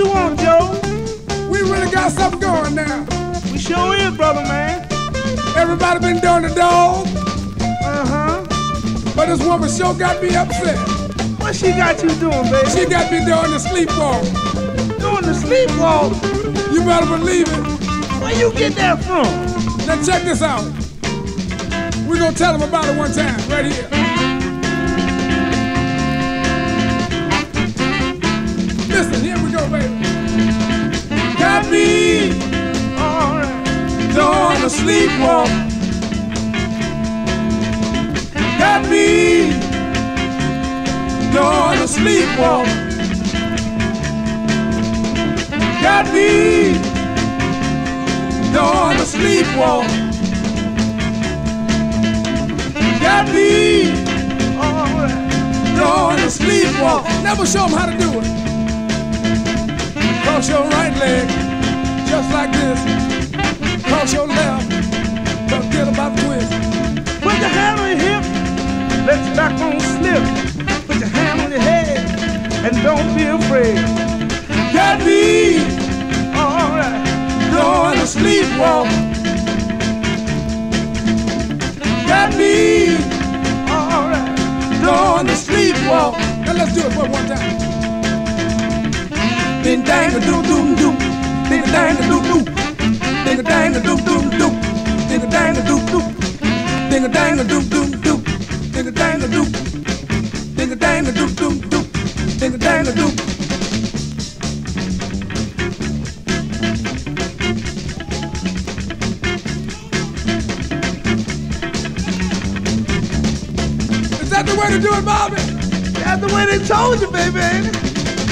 you want, Joe? We really got something going now. We sure is, brother, man. Everybody been doing the dog, Uh-huh. but this woman sure got me upset. What she got you doing, baby? She got me doing the sleepwalk. Doing the sleepwalk? You better believe it. Where you get that from? Now check this out. We gonna tell them about it one time, right here. Listen, here we go, baby. Got me doing the sleepwalk. Got me doing the sleepwalk. Got me doing the sleepwalk. Got me doing the sleepwalk. Never show them how to do it. Cross your right leg, just like this. Cross your left, don't get about the twist. Put your hand on your hip, let your back bone slip. Put your hand on your head, and don't be afraid. Got me Alright. doing the sleepwalk. Got me Alright. doing the sleepwalk. Now let's do it for one time. Ding dang a doo doo doo. Ding dang a doo doo. Ding a dang a doo doo doo. Ding a dang a doo doo. Ding a dang a doo doo doo. Ding a dang a doo. Ding a dang a doo doo doo. Ding a dang a doo. Is that the way to do it, Bobby? That's the way they told you, baby, ain't it?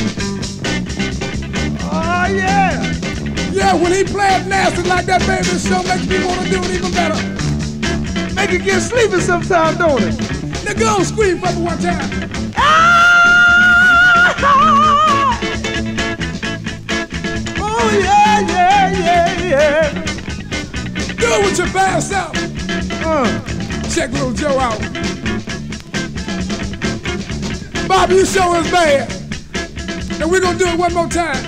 Oh, yeah. Yeah, when he played nasty like that, baby, the show makes me want to do it even better. Make it get sleepy sometime, don't it? Now go on, scream for me one time. Ah! Oh, yeah, yeah, yeah, yeah. Do it with your bad self. Check little Joe out. Bobby, you show us bad. Now we're gonna do it one more time.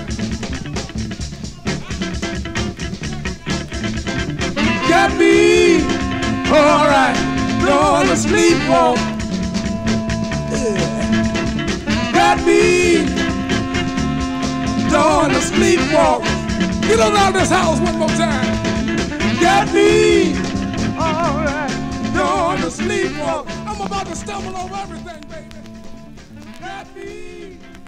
Got me, alright, doing the sleepwalk. Yeah. Got me, doing the sleepwalk. Get on out of this house one more time. Got me, Alright. doing the sleepwalk. I'm about to stumble over everything, baby. Got me.